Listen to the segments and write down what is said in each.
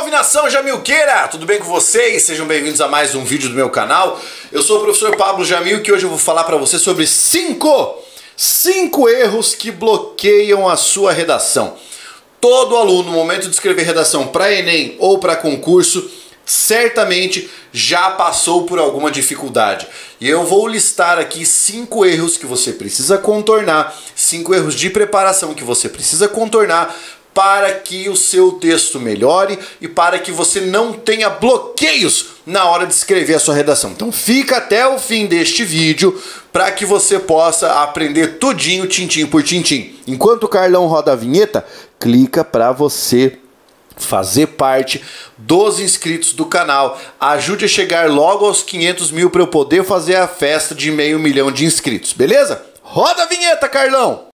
Salve nação Jamilqueira! Tudo bem com vocês? Sejam bem-vindos a mais um vídeo do meu canal. Eu sou o professor Pablo Jamil e hoje eu vou falar para você sobre 5 erros que bloqueiam a sua redação. Todo aluno, no momento de escrever redação para Enem ou para concurso, certamente já passou por alguma dificuldade. E eu vou listar aqui 5 erros que você precisa contornar, 5 erros de preparação que você precisa contornar para que o seu texto melhore e para que você não tenha bloqueios na hora de escrever a sua redação. Então fica até o fim deste vídeo para que você possa aprender tudinho, tintim por tintim. Enquanto o Carlão roda a vinheta, clica para você fazer parte dos inscritos do canal. Ajude a chegar logo aos 500 mil para eu poder fazer a festa de 500 mil de inscritos, beleza? Roda a vinheta, Carlão!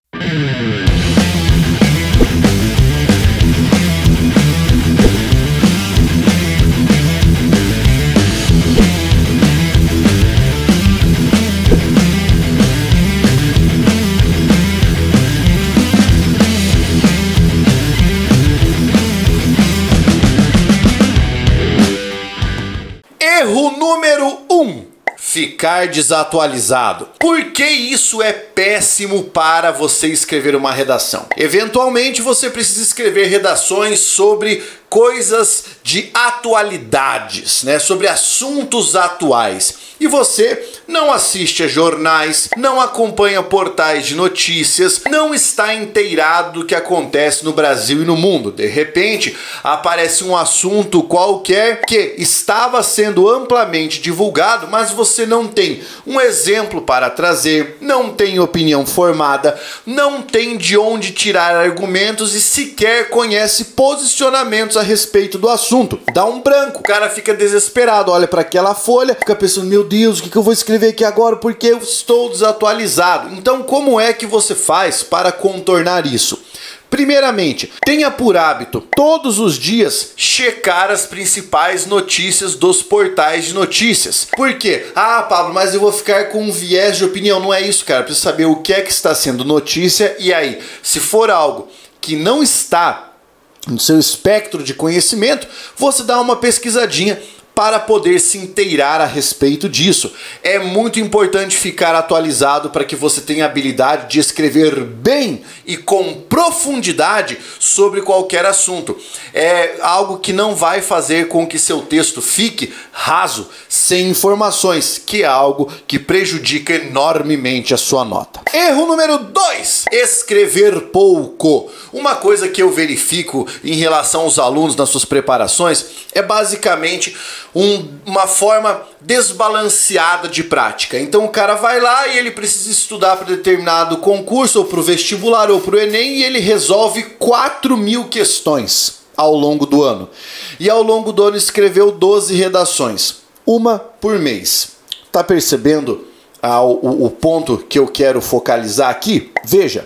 Erro número 1. Ficar desatualizado. Por que isso é péssimo para você escrever uma redação? Eventualmente você precisa escrever redações sobre coisas de atualidades, né? Sobre assuntos atuais. E você não assiste a jornais, não acompanha portais de notícias, não está inteirado do que acontece no Brasil e no mundo. De repente, aparece um assunto qualquer que estava sendo amplamente divulgado, mas você não tem um exemplo para trazer, não tem opinião formada, não tem de onde tirar argumentos e sequer conhece posicionamentos a respeito do assunto. Dá um branco, o cara fica desesperado, olha para aquela folha, fica pensando, meu Deus, o que eu vou escrever aqui agora porque eu estou desatualizado. Então, como é que você faz para contornar isso? Primeiramente, tenha por hábito todos os dias checar as principais notícias dos portais de notícias. Por quê? Ah, Pablo, mas eu vou ficar com um viés de opinião. Não é isso, cara. Precisa saber o que é que está sendo notícia e aí, se for algo que não está no seu espectro de conhecimento, você dá uma pesquisadinha para poder se inteirar a respeito disso. É muito importante ficar atualizado para que você tenha a habilidade de escrever bem e com profundidade sobre qualquer assunto. É algo que não vai fazer com que seu texto fique raso, sem informações, que é algo que prejudica enormemente a sua nota. Erro número 2. Escrever pouco. Uma coisa que eu verifico em relação aos alunos nas suas preparações é basicamente uma forma desbalanceada de prática. Então o cara vai lá e ele precisa estudar para determinado concurso, ou para o vestibular, ou para o Enem, e ele resolve 4.000 questões ao longo do ano. E ao longo do ano escreveu 12 redações, uma por mês. Tá percebendo o ponto que eu quero focalizar aqui? Veja,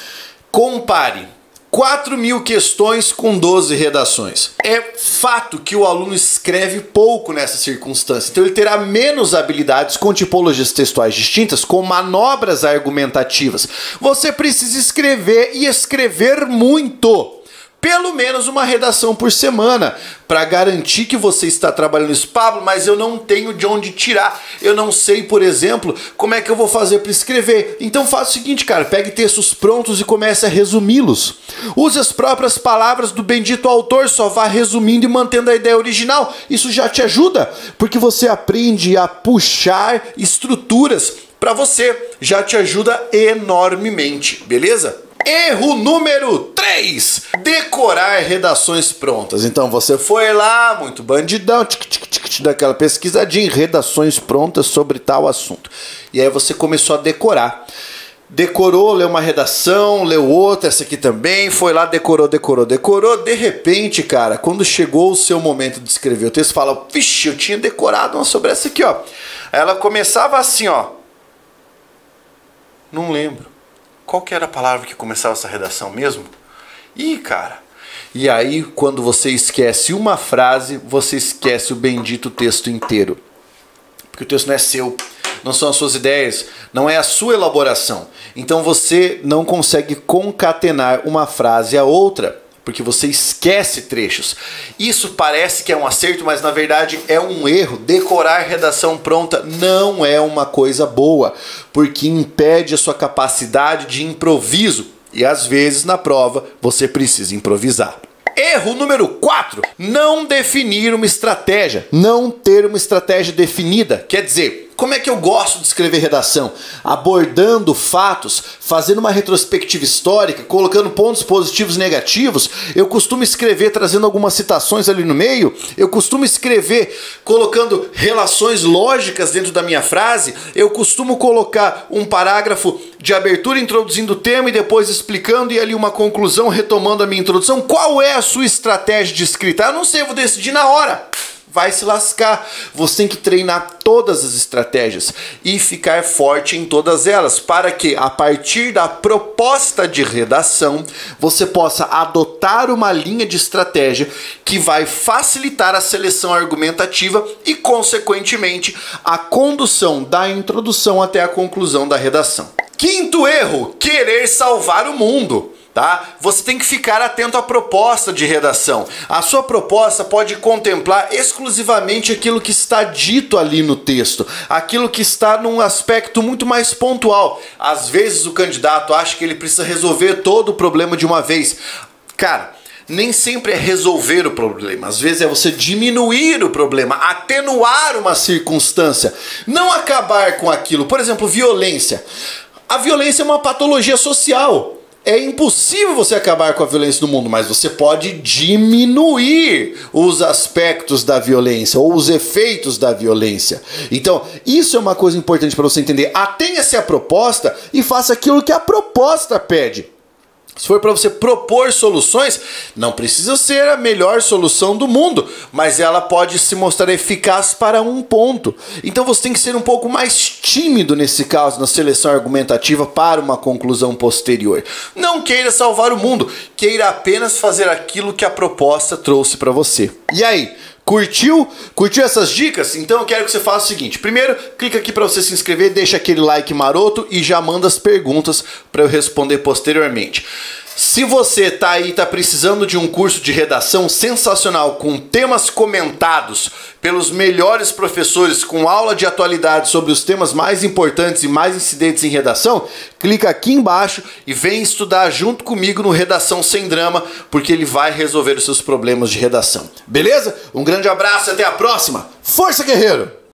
compare 4.000 questões com 12 redações. É fato que o aluno escreve pouco nessa circunstância, então ele terá menos habilidades com tipologias textuais distintas, com manobras argumentativas. Você precisa escrever e escrever muito. Pelo menos uma redação por semana, para garantir que você está trabalhando isso. Pablo, mas eu não tenho de onde tirar. Eu não sei, por exemplo, como é que eu vou fazer para escrever. Então faça o seguinte, cara, pegue textos prontos e comece a resumi-los. Use as próprias palavras do bendito autor, só vá resumindo e mantendo a ideia original. Isso já te ajuda, porque você aprende a puxar estruturas para você. Já te ajuda enormemente, beleza? Erro número 3. Decorar redações prontas. Então você foi lá, muito bandidão, daquela pesquisadinha, redações prontas sobre tal assunto. E aí você começou a decorar. Decorou, leu uma redação, leu outra, essa aqui também, foi lá, decorou. De repente, cara, quando chegou o seu momento de escrever o texto, fala, vixe, eu tinha decorado uma sobre essa aqui, ó. Aí ela começava assim, ó. Não lembro. Qual que era a palavra que começava essa redação mesmo? Ih, cara. E aí, quando você esquece uma frase, você esquece o bendito texto inteiro. Porque o texto não é seu, não são as suas ideias, não é a sua elaboração. Então você não consegue concatenar uma frase a outra. porque você esquece trechos. Isso parece que é um acerto, mas na verdade é um erro. Decorar redação pronta não é uma coisa boa, porque impede a sua capacidade de improviso. E às vezes na prova você precisa improvisar. Erro número 4, não definir uma estratégia, não ter uma estratégia definida. Quer dizer, como é que eu gosto de escrever redação? Abordando fatos, fazendo uma retrospectiva histórica, colocando pontos positivos e negativos. Eu costumo escrever trazendo algumas citações ali no meio. Eu costumo escrever colocando relações lógicas dentro da minha frase. Eu costumo colocar um parágrafo de abertura introduzindo o tema e depois explicando e ali uma conclusão retomando a minha introdução. Qual é a sua estratégia de escrita? Eu não sei, eu vou decidir na hora. Vai se lascar. Você tem que treinar todas as estratégias e ficar forte em todas elas, para que a partir da proposta de redação você possa adotar uma linha de estratégia que vai facilitar a seleção argumentativa e, consequentemente, a condução da introdução até a conclusão da redação. Quinto erro, querer salvar o mundo. Tá? Você tem que ficar atento à proposta de redação. A sua proposta pode contemplar exclusivamente aquilo que está dito ali no texto, aquilo que está num aspecto muito mais pontual. Às vezes o candidato acha que ele precisa resolver todo o problema de uma vez. Cara, nem sempre é resolver o problema, às vezes é você diminuir o problema, atenuar uma circunstância, não acabar com aquilo. Por exemplo, violência. A violência é uma patologia social. É impossível você acabar com a violência do mundo, mas você pode diminuir os aspectos da violência ou os efeitos da violência. Então, isso é uma coisa importante para você entender. Atenha-se à proposta e faça aquilo que a proposta pede. Se for para você propor soluções, não precisa ser a melhor solução do mundo, mas ela pode se mostrar eficaz para um ponto. Então você tem que ser um pouco mais tímido nesse caso, na seleção argumentativa para uma conclusão posterior. Não queira salvar o mundo, queira apenas fazer aquilo que a proposta trouxe para você. E aí? Curtiu? Curtiu essas dicas? Então eu quero que você faça o seguinte. Primeiro, clica aqui para você se inscrever, deixa aquele like maroto e já manda as perguntas para eu responder posteriormente. Se você tá aí, tá precisando de um curso de redação sensacional com temas comentados pelos melhores professores, com aula de atualidade sobre os temas mais importantes e mais incidentes em redação, clica aqui embaixo e vem estudar junto comigo no Redação Sem Drama, porque ele vai resolver os seus problemas de redação. Beleza? Um grande abraço e até a próxima. Força, guerreiro!